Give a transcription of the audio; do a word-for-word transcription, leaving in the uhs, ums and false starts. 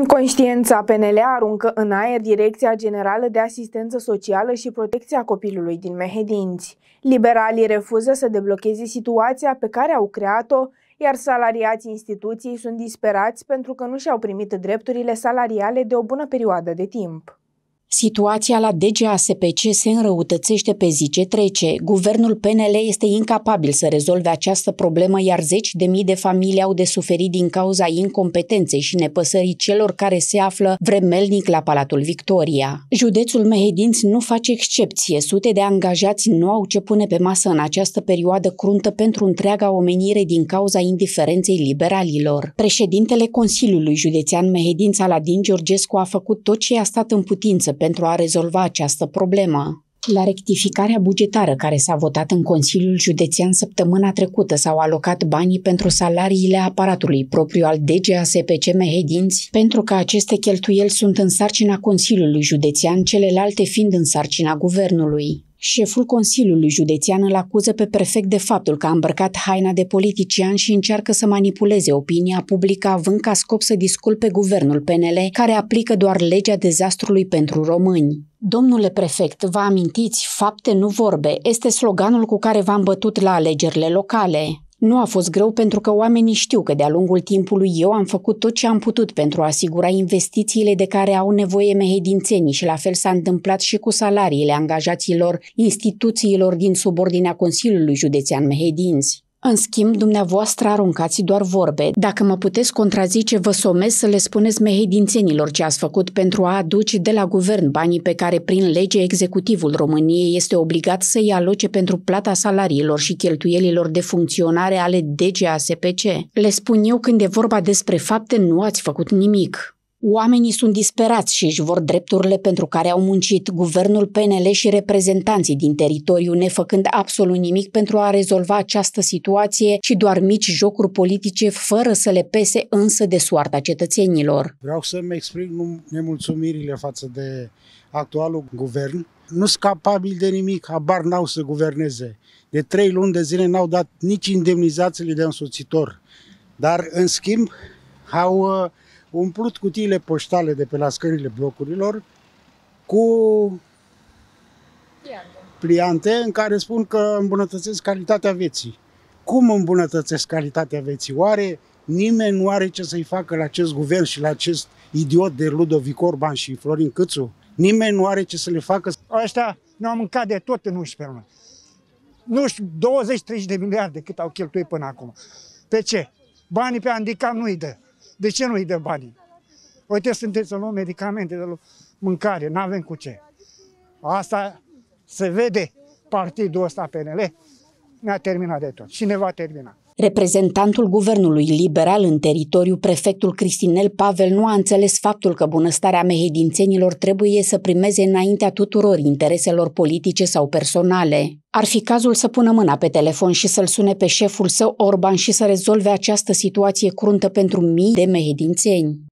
Inconștiența P N L aruncă în aer Direcția Generală de Asistență Socială și Protecția Copilului din Mehedinți. Liberalii refuză să deblocheze situația pe care au creat-o, iar salariații instituției sunt disperați pentru că nu și-au primit drepturile salariale de o bună perioadă de timp. Situația la D G A S P C se înrăutățește pe zi ce trece. Guvernul P N L este incapabil să rezolve această problemă, iar zeci de mii de familii au de suferit din cauza incompetenței și nepăsării celor care se află vremelnic la Palatul Victoria. Județul Mehedinți nu face excepție. Sute de angajați nu au ce pune pe masă în această perioadă cruntă pentru întreaga omenire din cauza indiferenței liberalilor. Președintele Consiliului Județean Mehedinți, Aladin Georgescu, a făcut tot ce i-a stat în putință pentru a rezolva această problemă. La rectificarea bugetară care s-a votat în Consiliul Județean săptămâna trecută s-au alocat banii pentru salariile aparatului propriu al D G A S P C Mehedinți, pentru că aceste cheltuieli sunt în sarcina Consiliului Județean, celelalte fiind în sarcina Guvernului. Șeful Consiliului Județean îl acuză pe prefect de faptul că a îmbrăcat haina de politician și încearcă să manipuleze opinia publică, având ca scop să disculpe guvernul P N L, care aplică doar legea dezastrului pentru români. Domnule prefect, vă amintiți, fapte, nu vorbe, este sloganul cu care v-am bătut la alegerile locale. Nu a fost greu pentru că oamenii știu că de-a lungul timpului eu am făcut tot ce am putut pentru a asigura investițiile de care au nevoie mehedințenii și la fel s-a întâmplat și cu salariile angajaților instituțiilor din subordinea Consiliului Județean Mehedinți. În schimb, dumneavoastră aruncați doar vorbe. Dacă mă puteți contrazice, vă somez să le spuneți mehedințenilor ce ați făcut pentru a aduce de la guvern banii pe care prin lege executivul României este obligat să-i aloce pentru plata salariilor și cheltuielilor de funcționare ale D G A S P C. Le spun eu, când e vorba despre fapte, nu ați făcut nimic. Oamenii sunt disperați și își vor drepturile pentru care au muncit, guvernul P N L și reprezentanții din teritoriu nefăcând absolut nimic pentru a rezolva această situație, ci doar mici jocuri politice fără să le pese însă de soarta cetățenilor. Vreau să-mi exprim nemulțumirile față de actualul guvern. Nu sunt capabili de nimic, habar n-au să guverneze. De trei luni de zile n-au dat nici indemnizațiile de însoțitor, dar în schimb au umplut cutiile poștale de pe la scările blocurilor cu pliante în care spun că îmbunătățesc calitatea vieții. Cum îmbunătățesc calitatea vieții? Oare nimeni nu are ce să-i facă la acest guvern și la acest idiot de Ludovic Orban și Florin Câțu? Nimeni nu are ce să le facă? Ăștia ne-au mâncat de tot în unsprezece luni. Nu știu, douăzeci treizeci de miliarde cât au cheltuit până acum. Pe ce? Banii pe handicap nu-i dă. De ce nu-i dă banii? Uite, sunteți să luăm medicamente, să luăm mâncare, n-avem cu ce. Asta se vede, partidul ăsta P N L ne-a terminat de tot și ne va termina. Reprezentantul guvernului liberal în teritoriu, prefectul Cristinel Pavel, nu a înțeles faptul că bunăstarea mehedințenilor trebuie să primeze înaintea tuturor intereselor politice sau personale. Ar fi cazul să pună mâna pe telefon și să-l sune pe șeful său Orban și să rezolve această situație cruntă pentru mii de mehedințeni.